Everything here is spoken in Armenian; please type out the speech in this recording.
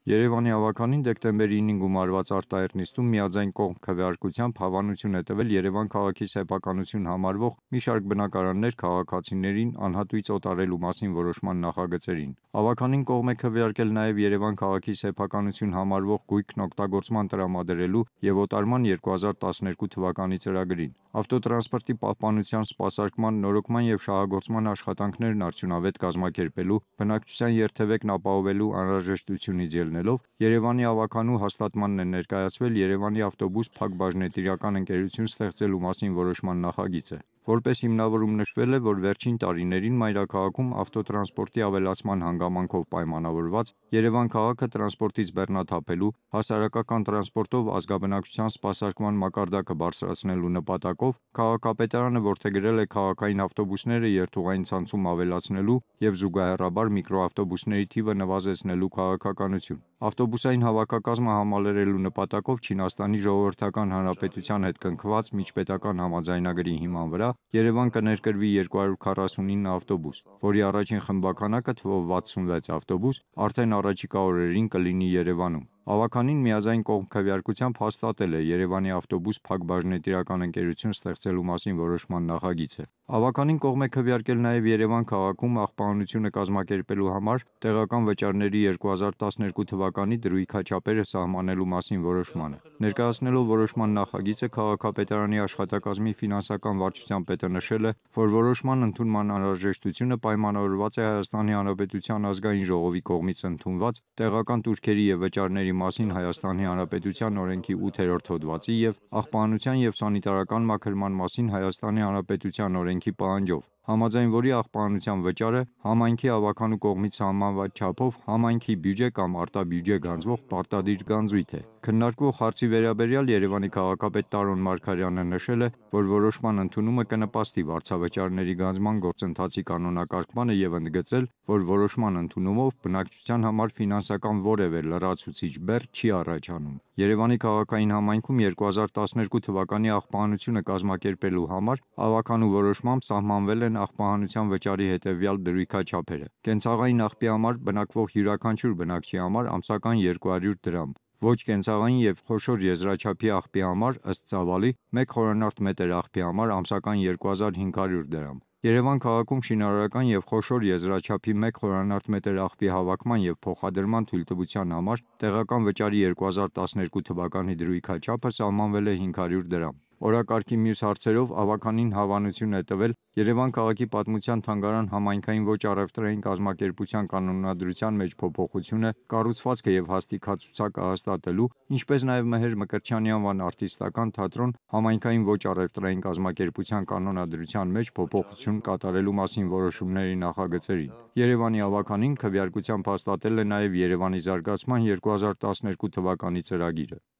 Երևանի ավականին դեկտեմբերի 9-ին գումարված արտահերտ նիստում միաձայն կողմ քվեարկությամբ հավանություն է տվել Երևան քաղաքի սեփականություն համարվող մի շարք բնակարաններ քաղաքացիներին անհատույց օտարելու մասին որոշման նախագծերին։ Ավականին կողմ է քվեարկել նաև Երևան քաղաքի սեփականություն համարվող գույքն օգտագործման տրամադրելու և օտարման 2012 թվականի ծրագրին։ Ավտոտրանսպորտի պահպանության, սպասարկման, նորոգման և շահագործման աշխատանքներն արդյունավետ կազմակերպելու, բնակչության երթևեկն ապահովելու անհրաժեշտությունից ելնելով Երևանի ավականու հաստատմանն է ներկայացվել Երևանի ավտոբուս Փակ բաժնետիրական ընկերություն ստեղծելու մասին որոշման նախագիծը։ Որպես հիմնավորում նշվել է, որ վերջին տարիներին մայրաքաղաքում ավտոտրանսպորտի ավելացման հանգամանքով պայմանավորված Երևան քաղաքը տրանսպորտից բեռնաթափելու, հասարակական տրանսպորտով ազգաբնակչության սպասարկման մակարդակը բարձրացնելու նպատակով քաղաքապետարանը որդեգրել է քաղաքային ավտոբուսները երթուղային ցանցում ավելացնելու և զուգահեռաբար միկրոավտոբուսների թիվը նվազեցնելու քաղաքականություն։ Ավտոբուսային հավաքակազմը համալրելու նպատակով Չինաստանի Ժողովրդական Հանրապետության հետ կնքված միջպետական համաձայնագրի հիման վրա Երևան կներկրվի 249 ավտոբուս, որի առաջին խմբաքանակը թվով 66 ավտոբուս արդեն առաջիկա օրերին կլինի Երևանում։ Ավականին միաձայն կողմ քվեարկությամբ հաստատել է Երևանի ավտոբուս Փակ բաժնետիրական ընկերություն ստեղծելու մասին որոշման նախագիծը։ Ավականին կողմ է քվեարկել նաև Երևան քաղաքում աղբահանությունը կազմակերպելու համար տեղական վճարների 2012 թվականի դրույքաչափերը սահմանելու մասին որոշմանը։ Ներկայացնելով որոշման նախագիծը քաղաքապետարանի աշխատակազմի ֆինանսական վարչության պետը նշել է, որ որոշման ընդունման անհրաժեշտությունը պայմանավորված է Հայաստանի Հանրապետության ազգային ժողովի կողմից ընդունված տեղական տուրքերի և վճարների մասին Հայաստանի Հանրապետության օրենքի 8-րդ հոդվածի և աղբահանության և սանիտարական մաքրման մասին Հայաստանի Հանրապետության օրենքի պահանջով, համաձայն որի աղբահանության վճարը համայնքի ավականու կողմից սահմանված չափով համայնքի բյուջե կամ արտաբյուջե գանձվող պարտադիր գանձույթ է։ Քննարկվող հարցի վերաբերյալ Երևանի քաղաքապետ Տարոն Մարգարյանը նշել է, որ որոշման ընդունումը կնպաստի վարձավճարների գանձման գործընթացի կանոնակարգմանը և ընդգծել, որ որոշման ընդունումով բնակչության համար ֆինանսական որևէ լրացուցիչ բեռ չի առաջանում։ Երևանի քաղաքային համայնքում 2012 թվականի աղբահանությունը կազմակերպելու համար ավականու որոշմամբ սահմանվել են աղբահանության վճարի հետևյալ դրույքաչափերը։ Կենցաղային աղբի համար բնակվող յուրաքանչյուր բնակչի համար ամսական 200 դրամ, ոչ կենցաղային և խոշոր եզրաչափի աղբի համար ըստ ծավալի 1 խորանարդ մետր աղբի համար ամսական 2500 դրամ։ Երևան քաղաքում շինարարական և խոշոր եզրաչափի 1 խորանարդ մետր աղբի հավաքման և փոխադրման թույլտվության համար տեղական վճարի 2012 թվականի դրույքաչափը սահմանվել է 500 դրամ։ Օրակարգի մյուս հարցերով ավականին հավանություն է տվել Երևան քաղաքի պատմության թանգարան համայնքային ոչ առևտրային կազմակերպության կանոնադրության մեջ փոփոխությունը, կառուցվածքը և հաստիքացուցակը հաստատելու, ինչպես նաև Մհեր Մկրտչյանի անվան արտիստական թատրոն համայնքային ոչ առևտրային կազմակերպության կանոնադրության մեջ փոփոխություն կատարելու մասին որոշումների նախագծերին։ Երևանի ավականին քվեարկությամբ հաստատել է նաև Երևանի զարգացման 2012 թվականի ծրագիրը։